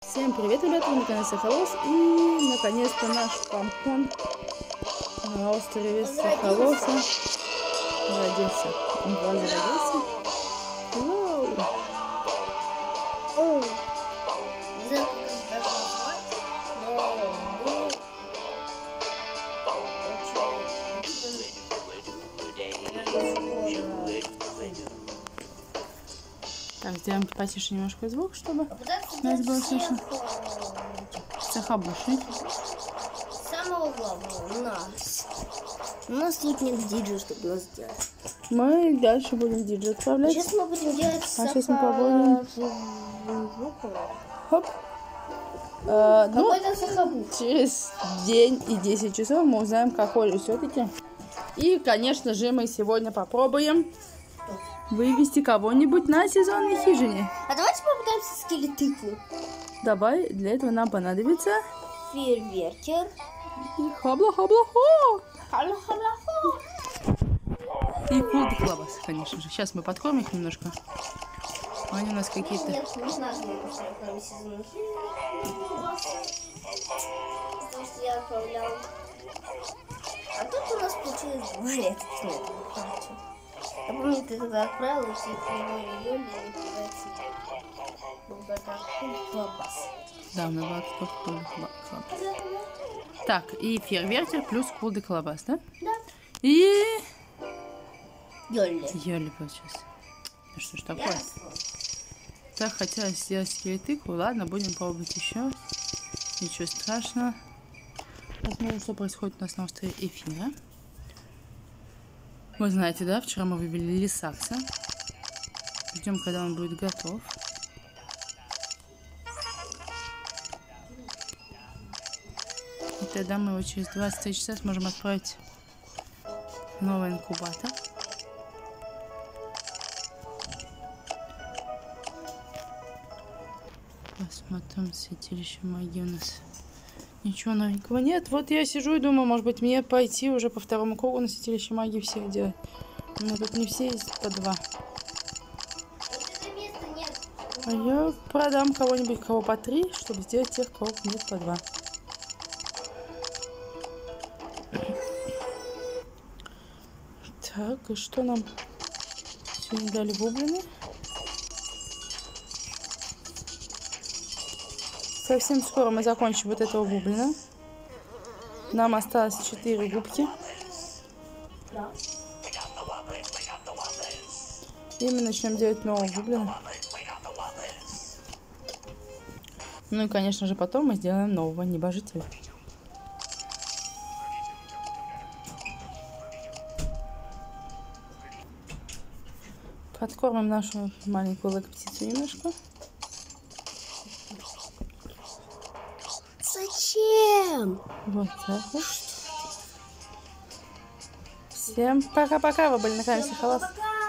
Всем привет, ребята, вы на канале Сахалос. И наконец-то наш помпон на острове Сахалоса родился. Он возродился. Вау! Так, сделаем потише немножко звук, чтобы нас было слышно. Сахабуши. Самого главного у нас тут нет диджея, чтобы нас сделать. Мы дальше будем диджей отправлять. Сейчас мы будем делать сейчас мы попробуем. Хоп. Какой-то сахабуш. Через день и 10 часов мы узнаем, какой же все-таки. И, конечно же, мы сегодня попробуем вывести кого-нибудь на сезонной хижине. А давайте попытаемся скилить тыкву. Давай, для этого нам понадобится фейерверкер. И хабла-хабла-хо. Хабла-хабла-хо. И кулды колбас, конечно же. Сейчас мы подкормим их немножко. Они у нас какие-то... Нет, не знаю, что я поставил на сезонную хижину. Потому что я отправлял. А тут у нас получилось дворец. Я помню, ты когда отправил, и все июля был только колбас. Да, у нас была только кулды колбас. Так, и фейерверкер плюс кулды колбас, да? Да. И... Йоли получилось. Ну что ж такое? Так, хотелось сделать скелетыку. Ладно, будем пробовать еще. Ничего страшного. Посмотрим, что происходит у нас на острове Эфира. Вы знаете, да, вчера мы вывели лисакса. Ждем, когда он будет готов. И тогда мы его через 23 часа сможем отправить в новый инкубатор. Посмотрим, святилище магии у нас. Ничего новенького нет. Вот я сижу и думаю, может быть, мне пойти уже по второму кругу на святилище магии всех делать. У меня тут не все есть по 2. А я продам кого-нибудь, кого по 3, чтобы сделать тех, кого нет по 2. Так, и что нам сегодня дали бублины? Совсем скоро мы закончим вот этого бублина. Нам осталось 4 губки. И мы начнем делать нового бублина. Ну и, конечно же, потом мы сделаем нового небожителя. Подкормим нашу маленькую лак-птицу немножко. Зачем? Вот так вот. Всем пока-пока. Вы были на канале Сахалос.